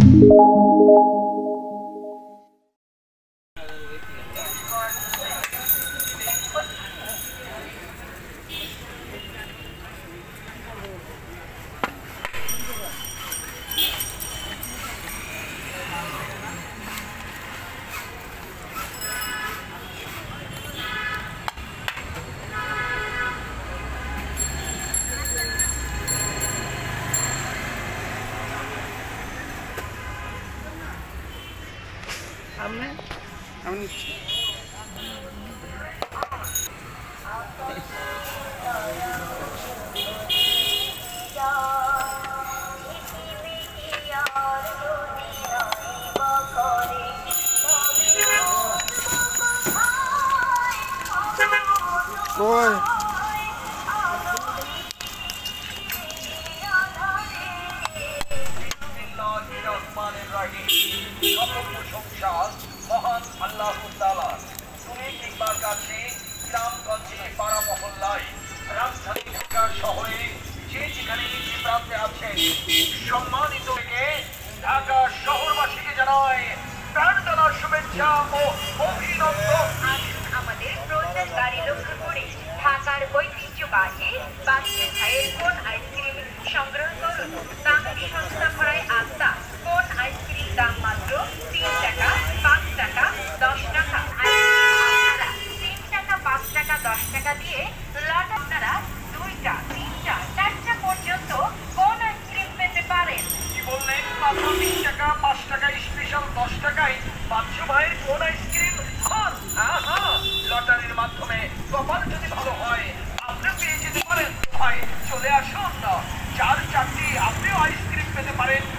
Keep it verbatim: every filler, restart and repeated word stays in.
Ôi. মহান আল্লাহ তাআলা তুমি কিংবা কাছে গ্রামগঞ্জে পাড়া মহল্লায় রাজধানী ঢাকা শহরে যে যেখানে যে প্রান্তে আছেন সম্মানিত ঢাকা শহরবাসীকে জানায় প্রাণঢালা শুভেচ্ছা ও অভিনন্দন। আমাদের ফ্রোজেন গাড়ি লক্ষ্য করে ঢাকার ঐতিহ্যবাহী বাচ্চা ভাইয়ের কোন আইসক্রিম সংগ্রহ করুন। দামের সস্তা ভরায় আস্তা কোন আইসক্রিম দাম মাত্র তিন টাকা পাঁচ টাকা দশ টাকা। আপনারা তিন টাকা পাঁচ টাকা দশ টাকা দিয়ে লট আপনারা দুইটা তিনটা চারটা পর্যন্ত কোন আইসক্রিম পেতে পারেন। কি বললেন? মাত্র তিন টাকা পাঁচ টাকা স্পেশাল দশ টাকায় বাচ্চু ভাইয়ের কোন আইসক্রিম? হ্যাঁ হ্যাঁ, লটারির মাধ্যমে কপাল যদি ভালো হয় আপনি পেয়ে যেতে পারেন। ভাই চলে আসুন, চার চারটি আপনিও আইসক্রিম পেতে পারেন।